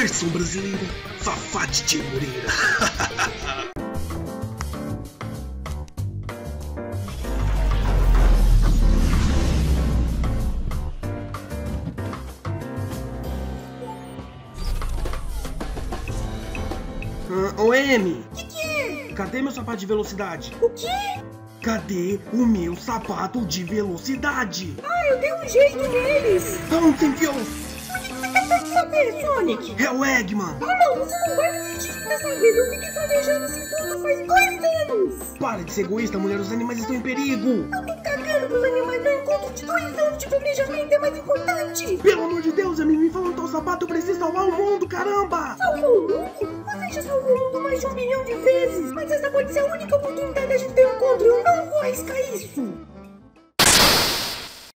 Versão brasileira, Fafá de Moreira. Ô M, Que é? cadê meu sapato de velocidade? O quê? Cadê o meu sapato de velocidade? Ah, eu dei um jeito neles. Aonde você enfiou? Por que você tá querendo saber, Sonic? É o Eggman. Ah, não, você não vai me mentir dessa vez. Eu fiquei planejando isso tudo faz 2 anos. Para de ser egoísta, mulher, os animais estão em perigo. Eu tô cagando pros animais. Meu encontro de 2 anos de planejamento é mais importante. Pelo amor de Deus, M, me fala onde tá o sapato, eu preciso salvar o mundo, caramba! Salvou o mundo? Você já salvou o mundo mais de 1 milhão de vezes. Mas essa pode ser a única oportunidade de a gente ter um encontro. Eu não vou arriscar isso.